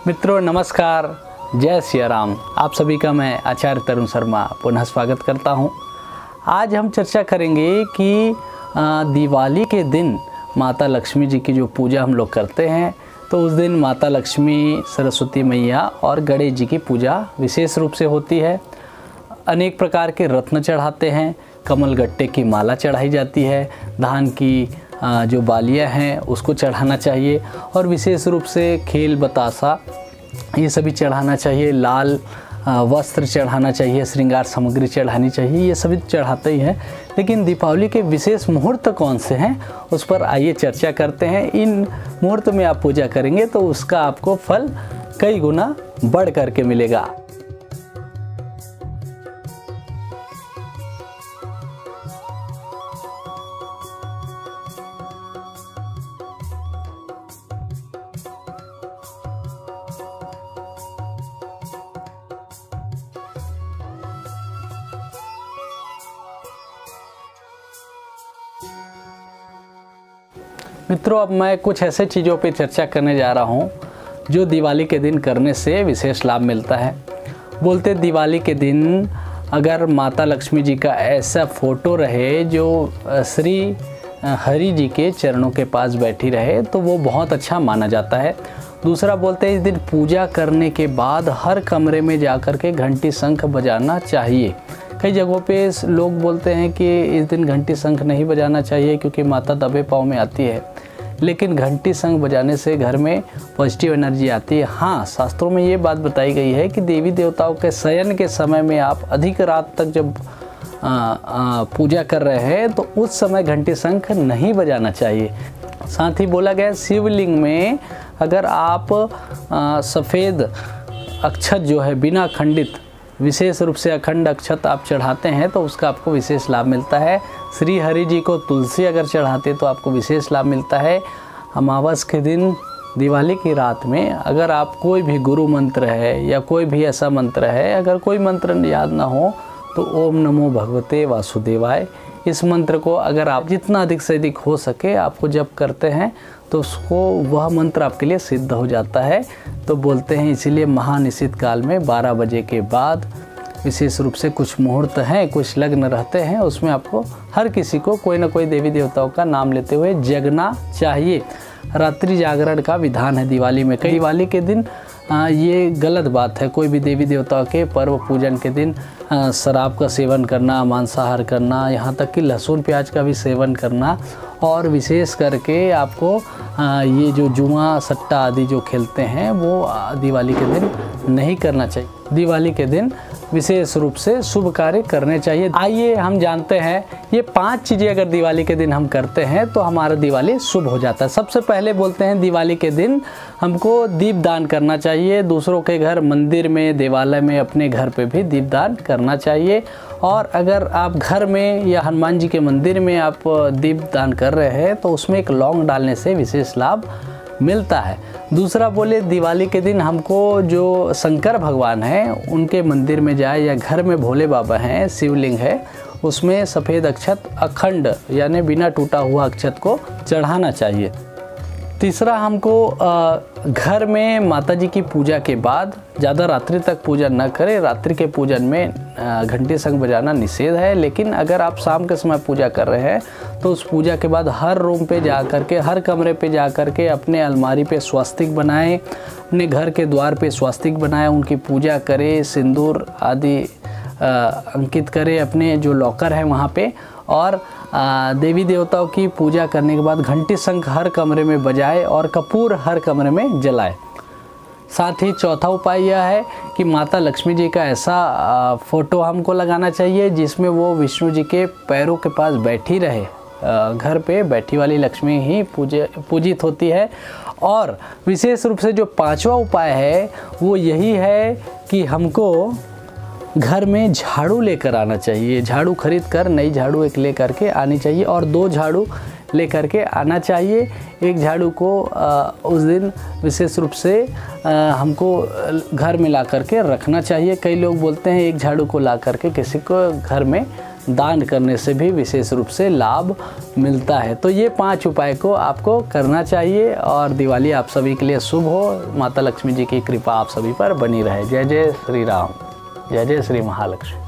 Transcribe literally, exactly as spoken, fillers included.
मित्रों नमस्कार, जय सिया राम। आप सभी का मैं आचार्य तरुण शर्मा पुनः स्वागत करता हूं। आज हम चर्चा करेंगे कि दिवाली के दिन माता लक्ष्मी जी की जो पूजा हम लोग करते हैं, तो उस दिन माता लक्ष्मी, सरस्वती मैया और गणेश जी की पूजा विशेष रूप से होती है। अनेक प्रकार के रत्न चढ़ाते हैं, कमल गट्टे की माला चढ़ाई जाती है, धान की जो बालियाँ हैं उसको चढ़ाना चाहिए और विशेष रूप से खेल बतासा ये सभी चढ़ाना चाहिए, लाल वस्त्र चढ़ाना चाहिए, श्रृंगार सामग्री चढ़ानी चाहिए, ये सभी चढ़ाते ही हैं। लेकिन दीपावली के विशेष मुहूर्त कौन से हैं उस पर आइए चर्चा करते हैं। इन मुहूर्त में आप पूजा करेंगे तो उसका आपको फल कई गुना बढ़ करके मिलेगा। मित्रों, अब मैं कुछ ऐसे चीज़ों पे चर्चा करने जा रहा हूँ जो दिवाली के दिन करने से विशेष लाभ मिलता है। बोलते दिवाली के दिन अगर माता लक्ष्मी जी का ऐसा फ़ोटो रहे जो श्री हरि जी के चरणों के पास बैठी रहे तो वो बहुत अच्छा माना जाता है। दूसरा बोलते हैं इस दिन पूजा करने के बाद हर कमरे में जा कर के घंटी शंख बजाना चाहिए। कई जगहों पे लोग बोलते हैं कि इस दिन घंटी शंख नहीं बजाना चाहिए क्योंकि माता दबे पाँव में आती है, लेकिन घंटी शंख बजाने से घर में पॉजिटिव एनर्जी आती है। हाँ, शास्त्रों में ये बात बताई गई है कि देवी देवताओं के शयन के समय में आप अधिक रात तक जब आ, आ, पूजा कर रहे हैं तो उस समय घंटी शंख नहीं बजाना चाहिए। साथ ही बोला गया शिवलिंग में अगर आप सफ़ेद अक्षत जो है बिना खंडित, विशेष रूप से अखंड अक्षत आप चढ़ाते हैं तो उसका आपको विशेष लाभ मिलता है। श्री हरि जी को तुलसी अगर चढ़ाते तो आपको विशेष लाभ मिलता है। अमावस के दिन दिवाली की रात में अगर आप कोई भी गुरु मंत्र है या कोई भी ऐसा मंत्र है, अगर कोई मंत्र याद ना हो तो ओम नमो भगवते वासुदेवाय, इस मंत्र को अगर आप जितना अधिक से अधिक हो सके आपको जप करते हैं तो उसको वह मंत्र आपके लिए सिद्ध हो जाता है। तो बोलते हैं इसीलिए महानिशित काल में बारह बजे के बाद विशेष रूप से कुछ मुहूर्त हैं, कुछ लग्न रहते हैं, उसमें आपको हर किसी को कोई ना कोई देवी देवताओं का नाम लेते हुए जगना चाहिए। रात्रि जागरण का विधान है दिवाली में। कई दिवाली के दिन आ, ये गलत बात है कोई भी देवी देवताओं के पर्व पूजन के दिन आ, शराब का सेवन करना, मांसाहार करना, यहाँ तक कि लहसुन प्याज का भी सेवन करना, और विशेष करके आपको आ, ये जो जुआ सट्टा आदि जो खेलते हैं वो दिवाली के दिन नहीं करना चाहिए। दिवाली के दिन विशेष रूप से शुभ कार्य करने चाहिए। आइए हम जानते हैं ये पांच चीज़ें अगर दिवाली के दिन हम करते हैं तो हमारा दिवाली शुभ हो जाता है। सबसे पहले बोलते हैं दिवाली के दिन हमको दीप दान करना चाहिए। दूसरों के घर, मंदिर में, देवालय में, अपने घर पे भी दीप दान करना चाहिए। और अगर आप घर में या हनुमान जी के मंदिर में आप दीप दान कर रहे हैं तो उसमें एक लौंग डालने से विशेष लाभ मिलता है। दूसरा बोले दिवाली के दिन हमको जो शंकर भगवान हैं उनके मंदिर में जाए या घर में भोले बाबा हैं, शिवलिंग है, उसमें सफ़ेद अक्षत अखंड यानी बिना टूटा हुआ अक्षत को चढ़ाना चाहिए। तीसरा हमको घर में माता जी की पूजा के बाद ज़्यादा रात्रि तक पूजा न करें। रात्रि के पूजन में घंटी शंख बजाना निषेध है, लेकिन अगर आप शाम के समय पूजा कर रहे हैं तो उस पूजा के बाद हर रूम पे जा कर के, हर कमरे पे जा कर के अपने अलमारी पे स्वास्तिक बनाएं, अपने घर के द्वार पे स्वास्तिक बनाएं, उनकी पूजा करें, सिंदूर आदि अंकित करें अपने जो लॉकर है वहाँ पे, और आ, देवी देवताओं की पूजा करने के बाद घंटी शंख हर कमरे में बजाए और कपूर हर कमरे में जलाए। साथ ही चौथा उपाय यह है कि माता लक्ष्मी जी का ऐसा आ, फ़ोटो हमको लगाना चाहिए जिसमें वो विष्णु जी के पैरों के पास बैठी रहे। आ, घर पे बैठी वाली लक्ष्मी ही पूजे पूजित होती है। और विशेष रूप से जो पांचवा उपाय है वो यही है कि हमको घर में झाड़ू लेकर आना चाहिए। झाड़ू खरीद कर नई झाड़ू एक ले करके आनी चाहिए और दो झाड़ू ले करके आना चाहिए। एक झाड़ू को आ, उस दिन विशेष रूप से आ, हमको घर में ला करके रखना चाहिए। कई लोग बोलते हैं एक झाड़ू को ला करके किसी को घर में दान करने से भी विशेष रूप से लाभ मिलता है। तो ये पांच उपाय को आपको करना चाहिए और दिवाली आप सभी के लिए शुभ हो। माता लक्ष्मी जी की कृपा आप सभी पर बनी रहे। जय जय श्री राम, जय जय श्री महालक्ष्मी।